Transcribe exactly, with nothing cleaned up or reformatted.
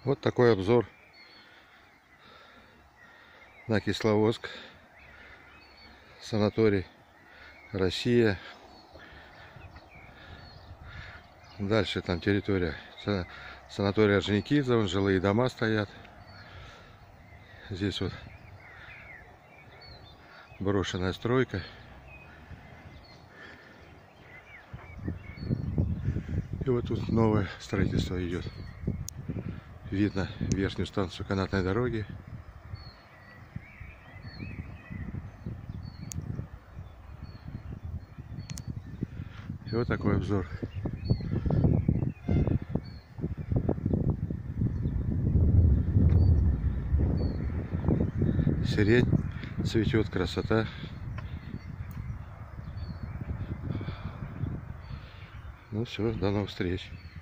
Вот такой обзор на Кисловодск, санаторий Россия. Дальше там территория санатория Орджоникидзе, жилые дома стоят. Здесь вот брошенная стройка. И вот тут новое строительство идет. Видно верхнюю станцию канатной дороги. И вот такой обзор. Сирень цветет, красота. Ну все, до новых встреч.